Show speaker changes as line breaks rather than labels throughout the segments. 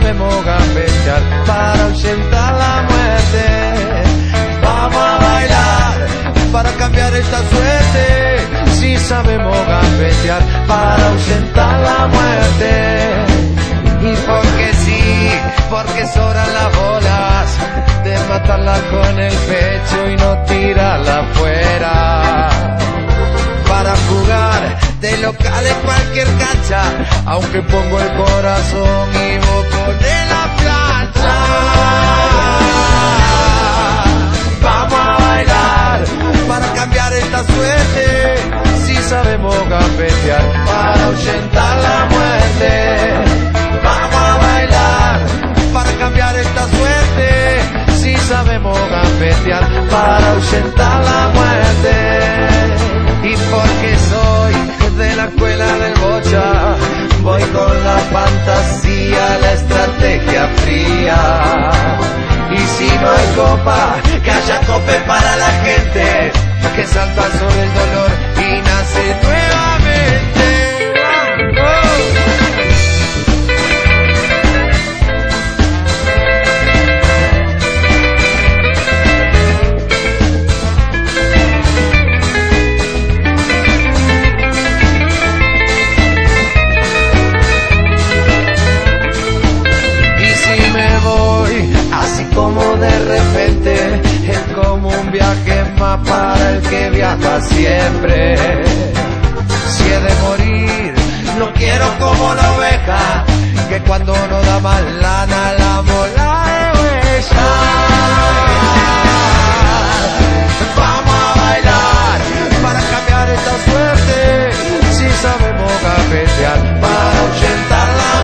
sabemos gambetear para ahuyentar la muerte. Vamos a bailar para cambiar esta suerte. Si sabemos gambetear para ahuyentar la muerte. Y porque sí, porque sobran las bolas de matarla con el pecho y no tirarla afuera. Para jugar de local en cualquier cancha, aunque pongo el corazón y vos pones la plancha. Vamos a bailar para cambiar esta suerte. Si sabemos gambetear para ahuyentar la muerte. Vamos a bailar para cambiar esta suerte. Si sabemos gambetear para ahuyentar la muerte. Y porque soy de la escuela del bocha, voy con la fantasía, la estrategia fría. Y si no hay copa, que haya cope para la gente que salta sobre el dolor y nace nuevamente. Como de repente es como un viaje más para el que viaja siempre. Si he de morir, no quiero como la oveja, que cuando no da más lana la mola de huella. Vamos a bailar para cambiar esta suerte. Si sabemos gambetear para ahuyentar la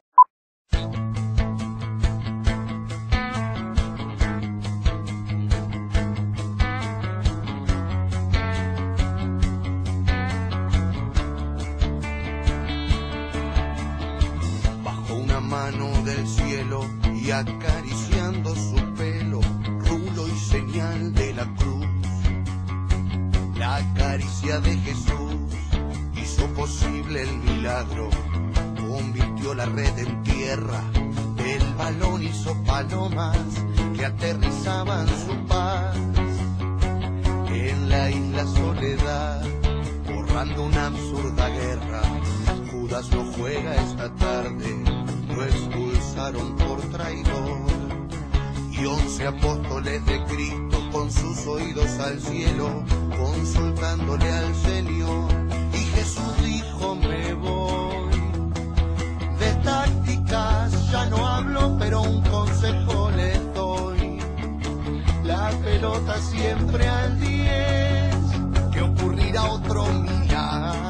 mano del cielo y acariciando su pelo, rulo y señal de la cruz. La caricia de Jesús hizo posible el milagro, convirtió la red en tierra, el balón hizo palomas que aterrizaban su paz. En la isla Soledad, borrando una absurda guerra, Judas no juega esta tarde, lo expulsaron por traidor. Y 11 apóstoles de Cristo con sus oídos al cielo, consultándole al Señor. Y Jesús dijo: me voy. De tácticas ya no hablo, pero un consejo les doy. La pelota siempre al 10, que ocurrirá otro milagro.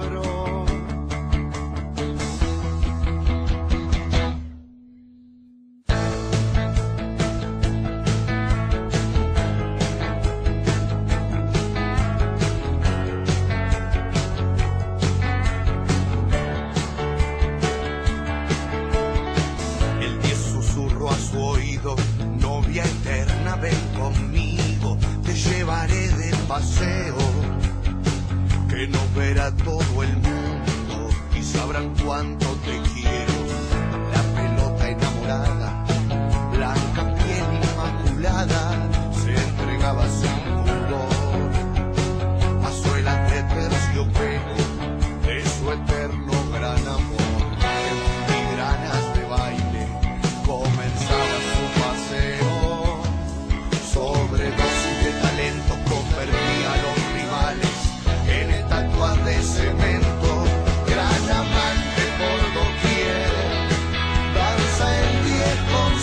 Novia eterna, ven conmigo, te llevaré de paseo, que no verá todo el mundo y sabrán cuánto te quiero. La pelota enamorada, blanca piel inmaculada, se entregaba sin pudor a suelas de terciopelo de su eterno gran amor. En filigranas de baile comenzaba su paseo, sobredosis de talento convertía a los rivales en estatuas de cemento. Gran amante por doquier, danza en 10 con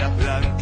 la planta